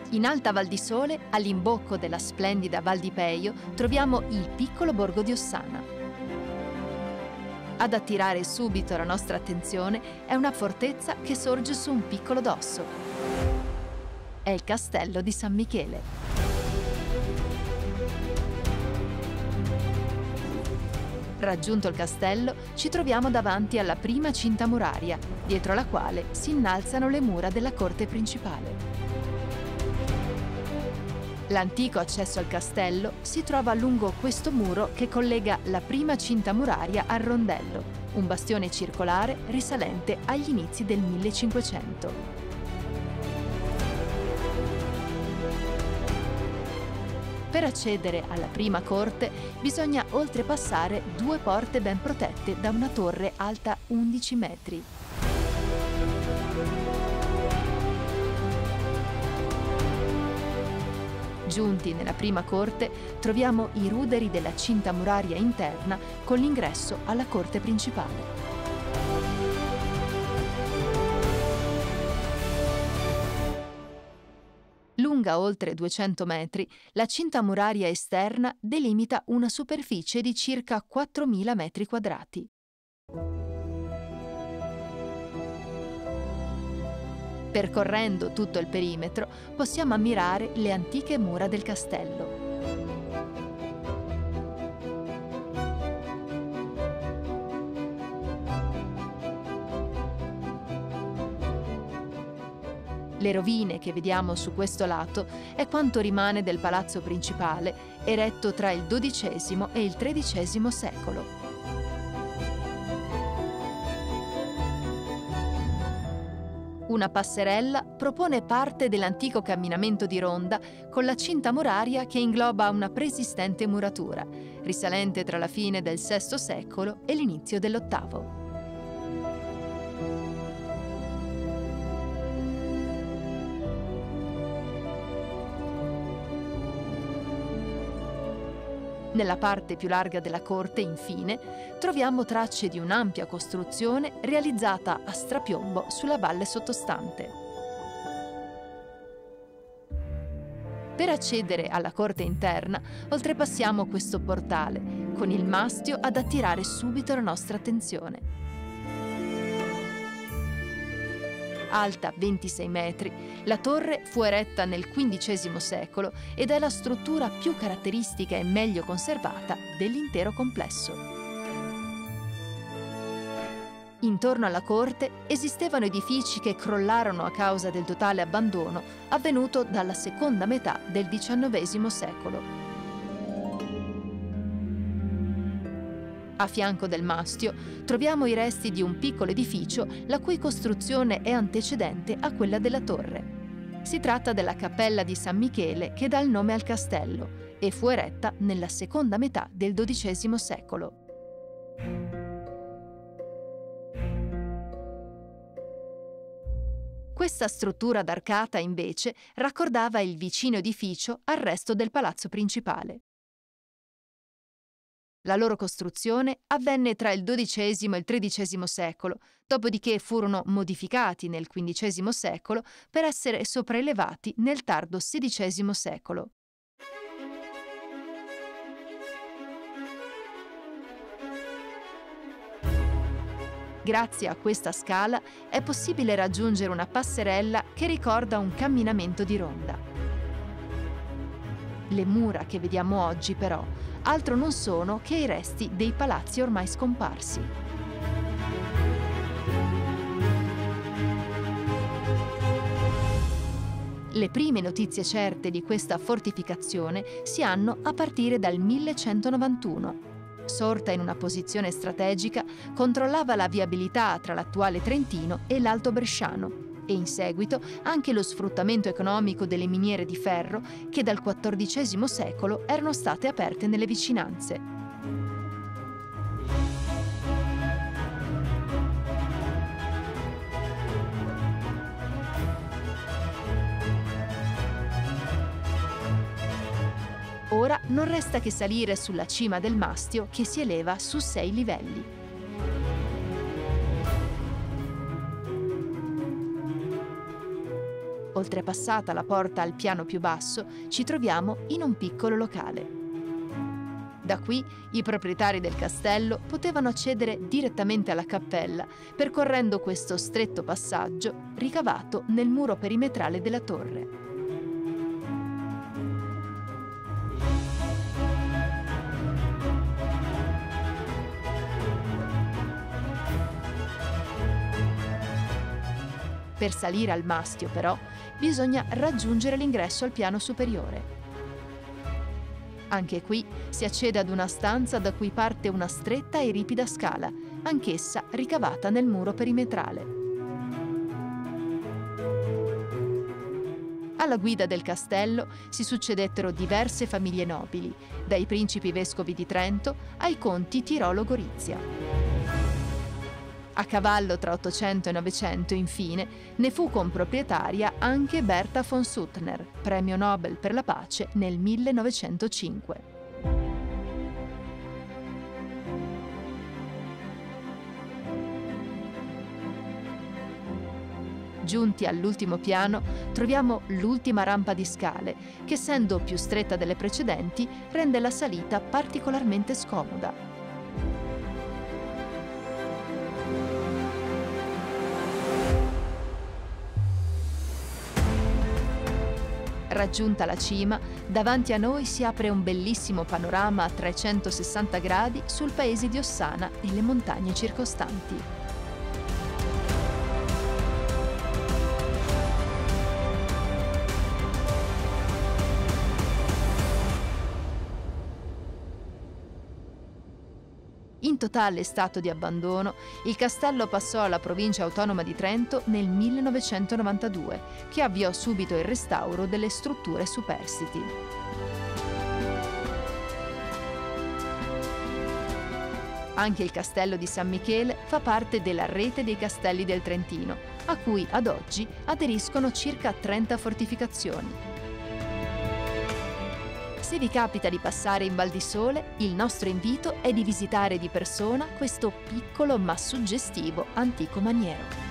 In Alta Val di Sole, all'imbocco della splendida Val di Peio, troviamo il piccolo borgo di Ossana. Ad attirare subito la nostra attenzione è una fortezza che sorge su un piccolo dosso. È il castello di San Michele. Raggiunto il castello, ci troviamo davanti alla prima cinta muraria, dietro la quale si innalzano le mura della corte principale. L'antico accesso al castello si trova lungo questo muro che collega la prima cinta muraria al rondello, un bastione circolare risalente agli inizi del 1500. Per accedere alla prima corte bisogna oltrepassare due porte ben protette da una torre alta 11 metri. Giunti nella prima corte troviamo i ruderi della cinta muraria interna con l'ingresso alla corte principale. Lunga oltre 200 metri, la cinta muraria esterna delimita una superficie di circa 4.000 metri quadrati. Percorrendo tutto il perimetro possiamo ammirare le antiche mura del castello. Le rovine che vediamo su questo lato è quanto rimane del palazzo principale, eretto tra il XII e il XIII secolo. Una passerella propone parte dell'antico camminamento di ronda con la cinta muraria che ingloba una preesistente muratura, risalente tra la fine del VI secolo e l'inizio dell'VIII. Nella parte più larga della corte, infine, troviamo tracce di un'ampia costruzione realizzata a strapiombo sulla valle sottostante. Per accedere alla corte interna, oltrepassiamo questo portale, con il mastio ad attirare subito la nostra attenzione. Alta 26 metri, la torre fu eretta nel XV secolo ed è la struttura più caratteristica e meglio conservata dell'intero complesso. Intorno alla corte esistevano edifici che crollarono a causa del totale abbandono avvenuto dalla seconda metà del XIX secolo. A fianco del mastio troviamo i resti di un piccolo edificio la cui costruzione è antecedente a quella della torre. Si tratta della cappella di San Michele che dà il nome al castello e fu eretta nella seconda metà del XII secolo. Questa struttura d'arcata, invece, raccordava il vicino edificio al resto del palazzo principale. La loro costruzione avvenne tra il XII e il XIII secolo, dopodiché furono modificati nel XV secolo per essere sopraelevati nel tardo XVI secolo. Grazie a questa scala è possibile raggiungere una passerella che ricorda un camminamento di ronda. Le mura che vediamo oggi, però, altro non sono che i resti dei palazzi ormai scomparsi. Le prime notizie certe di questa fortificazione si hanno a partire dal 1191. Sorta in una posizione strategica, controllava la viabilità tra l'attuale Trentino e l'Alto Bresciano e in seguito anche lo sfruttamento economico delle miniere di ferro che dal XIV secolo erano state aperte nelle vicinanze. Ora non resta che salire sulla cima del mastio che si eleva su 6 livelli. Oltrepassata la porta al piano più basso, ci troviamo in un piccolo locale. Da qui i proprietari del castello potevano accedere direttamente alla cappella, percorrendo questo stretto passaggio ricavato nel muro perimetrale della torre. Per salire al mastio, però, bisogna raggiungere l'ingresso al piano superiore. Anche qui si accede ad una stanza da cui parte una stretta e ripida scala, anch'essa ricavata nel muro perimetrale. Alla guida del castello si succedettero diverse famiglie nobili, dai principi vescovi di Trento ai conti Tirolo-Gorizia. A cavallo tra 800 e 900, infine, ne fu comproprietaria anche Bertha von Suttner, premio Nobel per la pace nel 1905. Giunti all'ultimo piano, troviamo l'ultima rampa di scale, che essendo più stretta delle precedenti, rende la salita particolarmente scomoda. Raggiunta la cima, davanti a noi si apre un bellissimo panorama a 360 gradi sul paese di Ossana e le montagne circostanti. In totale stato di abbandono, il castello passò alla provincia autonoma di Trento nel 1992, che avviò subito il restauro delle strutture superstiti. Anche il castello di San Michele fa parte della rete dei castelli del Trentino, a cui ad oggi aderiscono circa 30 fortificazioni. Se vi capita di passare in Val di Sole, il nostro invito è di visitare di persona questo piccolo ma suggestivo antico maniero.